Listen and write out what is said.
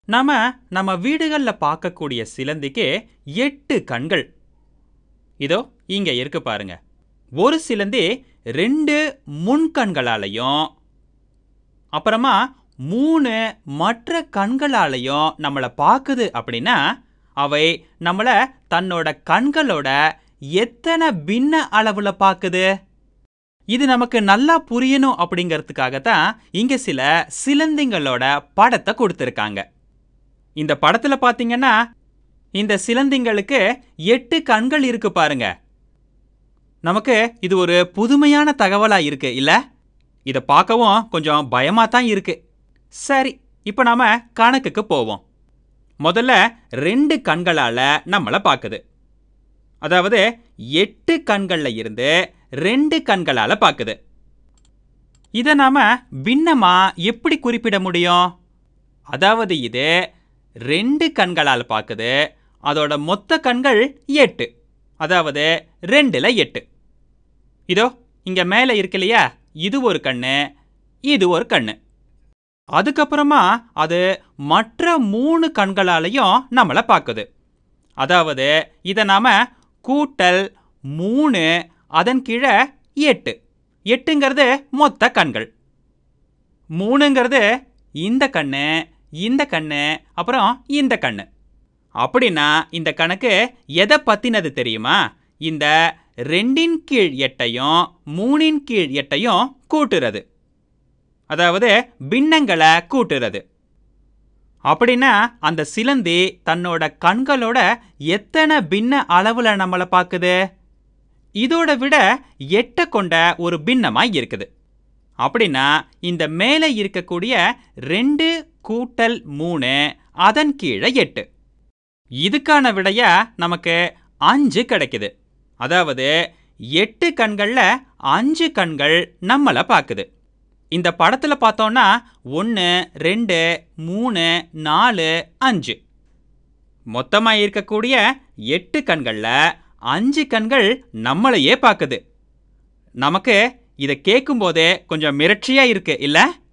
நாம நம்ம வீடுகள்ல பார்க்கக்கூடிய சிலந்திக்கு 8 கண்கள். இதோ இங்க இருக்கு பாருங்க. ஒரு சிலந்தி 2 முன்கண்களாலையும் அப்புறமா 3 மற்ற கண்களாலையும் நம்மள பாக்குது அப்படின்னா அவை நம்மள தன்னோட கண்களோட எத்தனை பின்ன அளவுல பாக்குது? இது நமக்கு நல்லா புரியணும் அப்படிங்கிறதுக்காக தான் இங்க சில சிலந்திங்களோட படத்தை கொடுத்திருக்காங்க. இந்த படத்துல பாத்தீங்கன்னா இந்த சிலந்திங்களுக்கு 8 கண்கள் இருக்கு பாருங்க. நமக்கு இது ஒரு புதுமையான தகவலா இருக்கு இல்ல? இத பார்க்கவும் கொஞ்சம் பயமா தான் இருக்கு. சரி, இப்போ நாம கணக்குக்கு போவோம். முதல்ல 2 கண்களால நம்மள பாக்குது. அதாவது 8 கண்கள்ல இருந்து 2 கண்களால பாக்குது. இத நாம பின்னமா எப்படி குறிப்பிட முடியும்? அதாவது இது 2 கண்களால் பாக்குது. அதோட மொத்த கண்கள் 8. அதாவது 2ல 8. இதோ இங்க மேல இருக்கு இல்லையா? இது ஒரு கண்ணு, இது ஒரு கண்ணு. அதுக்கப்புறமா அது மற்ற 3 கண்களாலையும் நம்மள பாக்குது. அதாவது இத நாம கூட்டல் 3 அதன் கீழே 8. 8ங்கிறது மொத்த கண்கள். 3ங்கிறது இந்த கண்ணு, இந்த கண்ணு, அப்புறம் இந்த கண்ணு. அப்படின்னா இந்த கணக்கு எதை பத்தினது தெரியுமா? இந்த 2ன் கீழ் 8ஐயும் 3ன் கீழ் 8ஐயும் கூட்டுறது. அதாவது பின்னங்களை கூட்டுறது. அப்படின்னா அந்த சிலந்தி தன்னோட கண்களோட எத்தனை பின்ன அளவுல நம்மள பாக்குது? இதோட விட 8 கொண்ட ஒரு பின்னமாய் இருக்குது. அப்படின்னா இந்த மேலே இருக்கக்கூடிய 2 கூட்டல் 3 அதன் கீழே 8. இதுக்கான விடையா நமக்கு 5 கிடைக்குது. அதாவது 8 கண்கள்ல 5 கண்கள் நம்மள பாக்குது. இந்த படத்துல பார்த்தோம்னா 1, 2, 3, 4, 5. மொத்தமா இருக்கக்கூடிய 8 கண்கள்ல 5 கண்கள் நம்மளையே பாக்குது. நமக்கு இதை கேட்கும் போதே கொஞ்சம் மிரட்சியா இருக்கு இல்ல?